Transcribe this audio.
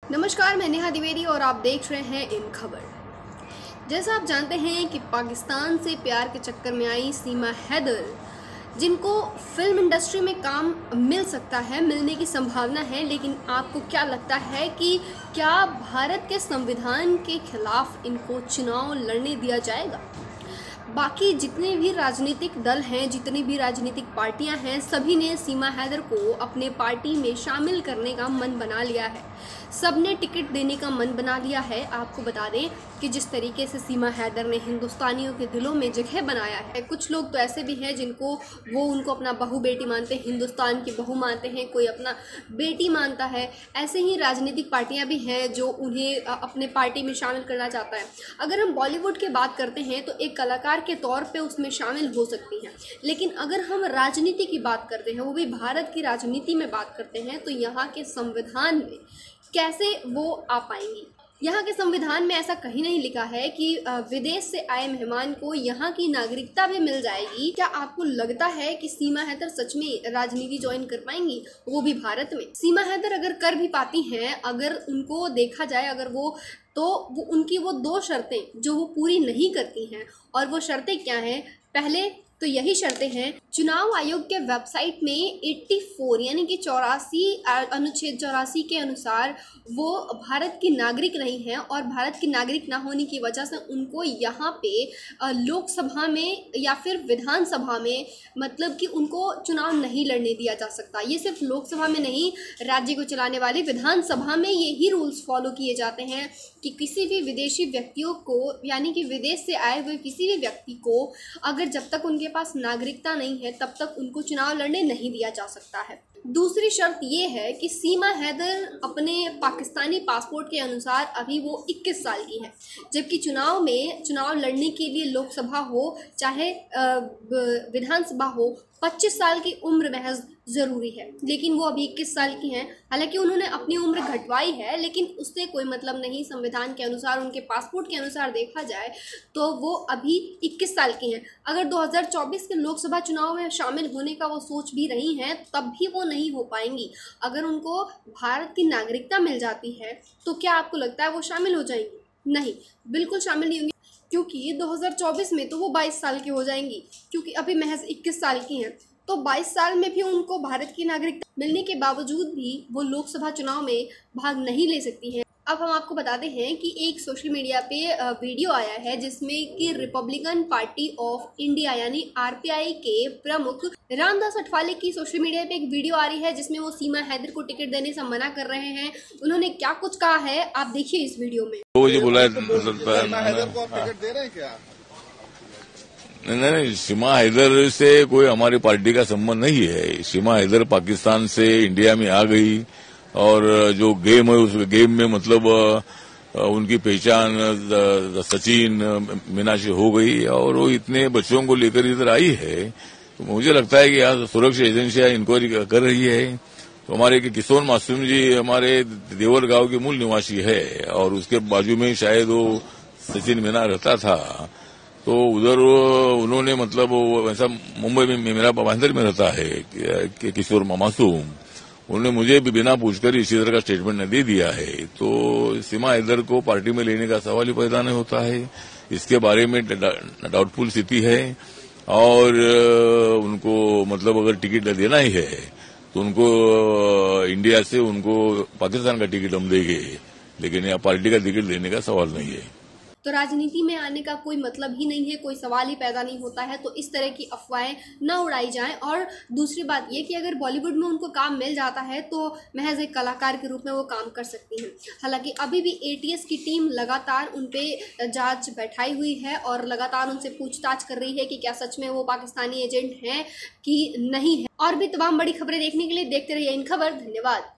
नमस्कार, मैं नेहा द्विवेदी और आप देख रहे हैं इन खबर। जैसा आप जानते हैं कि पाकिस्तान से प्यार के चक्कर में आई सीमा हैदर, जिनको फिल्म इंडस्ट्री में काम मिल सकता है, मिलने की संभावना है, लेकिन आपको क्या लगता है कि क्या भारत के संविधान के खिलाफ इनको चुनाव लड़ने दिया जाएगा? बाकी जितने भी राजनीतिक दल हैं, जितनी भी राजनीतिक पार्टियां हैं, सभी ने सीमा हैदर को अपने पार्टी में शामिल करने का मन बना लिया है। सबने टिकट देने का मन बना लिया है। आपको बता दें कि जिस तरीके से सीमा हैदर ने हिंदुस्तानियों के दिलों में जगह बनाया है, कुछ लोग तो ऐसे भी हैं जिनको उनको अपना बहू बेटी मानते हैं, हिंदुस्तान की बहू मानते हैं, कोई अपना बेटी मानता है। ऐसे ही राजनीतिक पार्टियां भी हैं जो उन्हें अपने पार्टी में शामिल करना चाहता है। अगर हम बॉलीवुड की बात करते हैं तो एक कलाकार के तौर पे उसमें शामिल हो सकती हैं, लेकिन अगर हम राजनीति की बात करते हैं, वो भी भारत की राजनीति में बात करते हैं, तो यहाँ के संविधान में कैसे वो आ पाएंगी? यहाँ के संविधान में ऐसा कहीं नहीं लिखा है कि विदेश से आए मेहमान को यहाँ की नागरिकता भी मिल जाएगी। क्या आपको लगता है कि सीमा हैदर सच में राजनीति ज्वाइन कर पाएंगी, वो भी भारत में? सीमा हैदर अगर कर भी पाती हैं, अगर उनको देखा जाए, अगर वो उनकी वो दो शर्तें जो वो पूरी नहीं करती हैं, और वो शर्तें क्या हैं? पहले तो यही शर्तें हैं, चुनाव आयोग के वेबसाइट में 84 यानी कि 84 अनुच्छेद 84 के अनुसार वो भारत की नागरिक नहीं है, और भारत की नागरिक ना होने की वजह से उनको यहाँ पे लोकसभा में या फिर विधानसभा में, मतलब कि उनको चुनाव नहीं लड़ने दिया जा सकता। ये सिर्फ लोकसभा में नहीं, राज्य को चलाने वाली विधानसभा में यही रूल्स फॉलो किए जाते हैं कि किसी भी विदेशी व्यक्तियों को, यानी कि विदेश से आए हुए किसी भी व्यक्ति को, अगर जब तक उनके पास नागरिकता नहीं है तब तक उनको चुनाव लड़ने नहीं दिया जा सकता है। दूसरी शर्त ये है कि सीमा हैदर अपने पाकिस्तानी पासपोर्ट के अनुसार अभी वो 21 साल की है, जबकि चुनाव लड़ने के लिए लोकसभा हो चाहे विधानसभा हो, 25 साल की उम्र महज ज़रूरी है, लेकिन वो अभी 21 साल की हैं। हालांकि उन्होंने अपनी उम्र घटवाई है, लेकिन उससे कोई मतलब नहीं। संविधान के अनुसार, उनके पासपोर्ट के अनुसार देखा जाए तो वो अभी 21 साल की हैं। अगर 2024 के लोकसभा चुनाव में शामिल होने का वो सोच भी रही हैं, तब भी वो नहीं हो पाएंगी। अगर उनको भारत की नागरिकता मिल जाती है तो क्या आपको लगता है वो शामिल हो जाएंगी? नहीं, बिल्कुल शामिल नहीं होंगी, क्योंकि 2024 में तो वो 22 साल की हो जाएंगी, क्योंकि अभी महज 21 साल की हैं। तो 22 साल में भी उनको भारत की नागरिकता मिलने के बावजूद भी वो लोकसभा चुनाव में भाग नहीं ले सकती हैं। अब हम आपको बताते हैं कि एक सोशल मीडिया पे वीडियो आया है जिसमें कि रिपब्लिकन पार्टी ऑफ इंडिया यानी आरपीआई के प्रमुख रामदास अठवाले की सोशल मीडिया पे एक वीडियो आ रही है जिसमें वो सीमा हैदर को टिकट देने से मना कर रहे हैं। उन्होंने क्या कुछ कहा है, आप देखिए इस वीडियो में। तो ये बोला सीमा हैदर को आप टिकट दे रहे हैं क्या? नहीं, सीमा हैदर से कोई हमारी पार्टी का संबंध नहीं है। सीमा हैदर पाकिस्तान से इंडिया में आ गई, और जो गेम है उस गेम में मतलब उनकी पहचान सचिन मीनाक्षी हो गई, और वो इतने बच्चों को लेकर इधर आई है। तो मुझे लगता है कि यहाँ सुरक्षा एजेंसियां इंक्वायरी कर रही है। तो हमारे किशोर मासूम जी हमारे देवर गांव के मूल निवासी है, और उसके बाजू में शायद वो सचिन मीना रहता था। तो उधर उन्होंने मतलब वैसा मुंबई में मेरा भाईंदर में रहता है किशोर मासूम, उन्होंने मुझे भी बिना पूछकर इसी तरह का स्टेटमेंट दे दिया है। तो सीमा हैदर को पार्टी में लेने का सवाल ही पैदा नहीं होता है। इसके बारे में डाउटफुल स्थिति है, और उनको मतलब अगर टिकट देना ही है तो उनको इंडिया से उनको पाकिस्तान का टिकट हम देंगे, लेकिन यहाँ पार्टी का टिकट देने का सवाल नहीं है। तो राजनीति में आने का कोई मतलब ही नहीं है, कोई सवाल ही पैदा नहीं होता है। तो इस तरह की अफवाहें न उड़ाई जाएं। और दूसरी बात ये कि अगर बॉलीवुड में उनको काम मिल जाता है तो महज एक कलाकार के रूप में वो काम कर सकती हैं। हालांकि अभी भी एटीएस की टीम लगातार उन पे जांच बैठाई हुई है और लगातार उनसे पूछताछ कर रही है कि क्या सच में वो पाकिस्तानी एजेंट हैं कि नहीं है। और भी तमाम बड़ी खबरें देखने के लिए देखते रहिए इन खबर। धन्यवाद।